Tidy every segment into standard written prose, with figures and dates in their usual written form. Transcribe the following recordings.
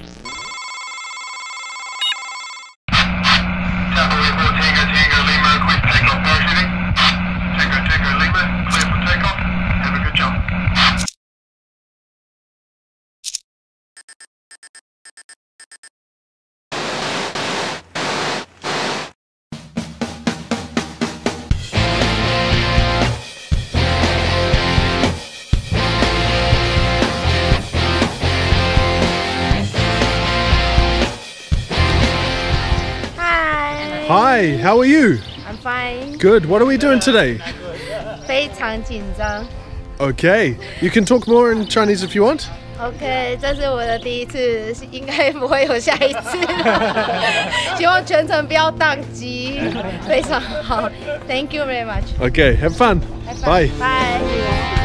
Hi, how are you? I'm fine. Good. What are we doing today? 非常紧张。 Okay, you can talk more in Chinese if you want. OK， 这是我的第一次，应该不会有下一次。希望全程不要宕机，非常好。Thank you very much. Okay, have fun. Bye. Bye.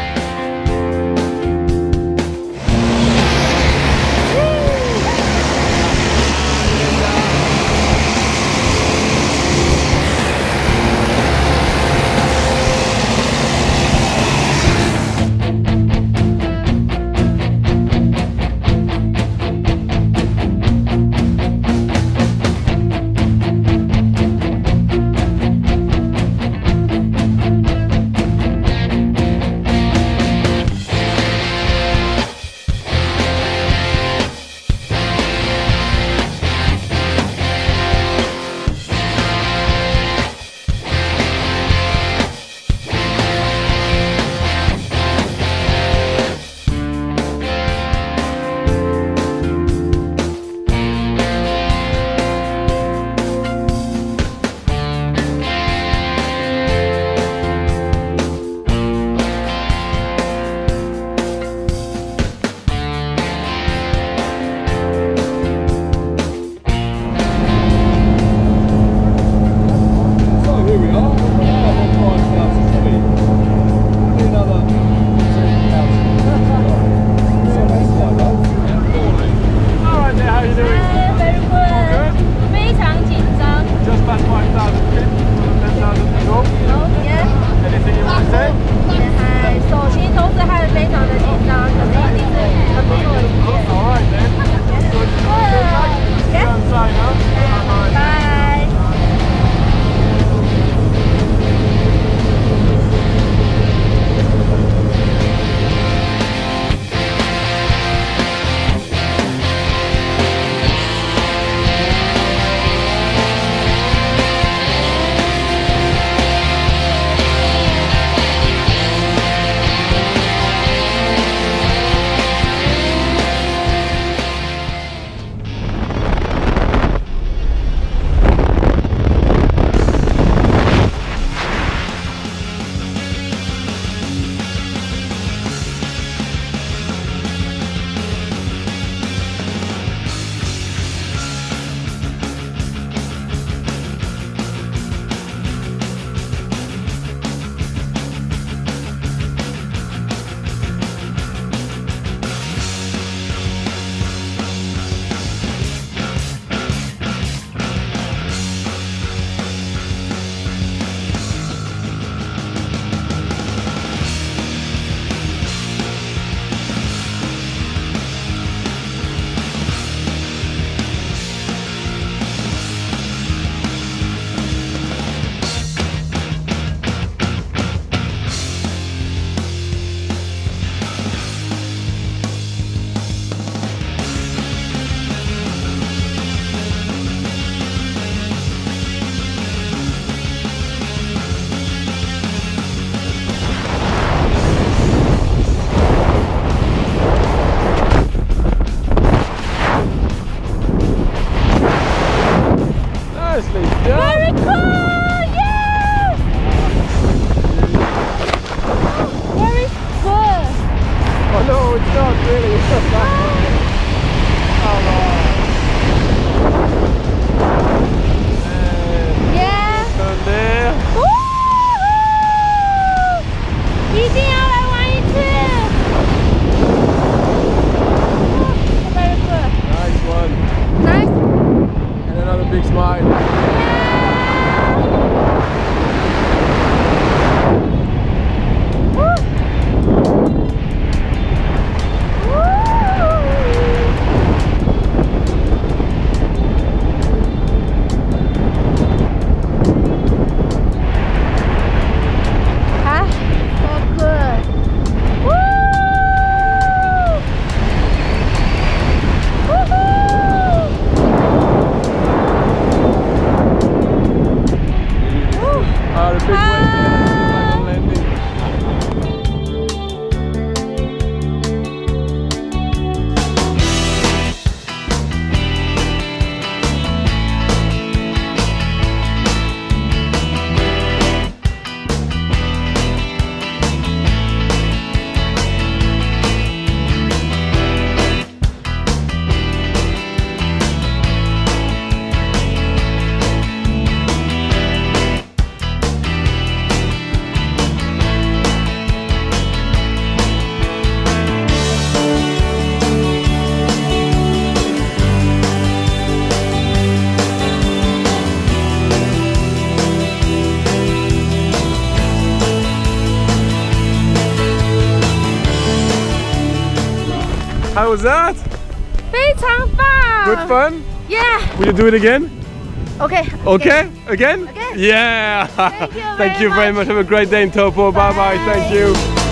was that? 非常棒 Good fun? Yeah. Will you do it again? Okay. Okay? Again? Again. Yeah! Thank you Thank you very very much. Have a great day in Topo. Bye bye. Thank you.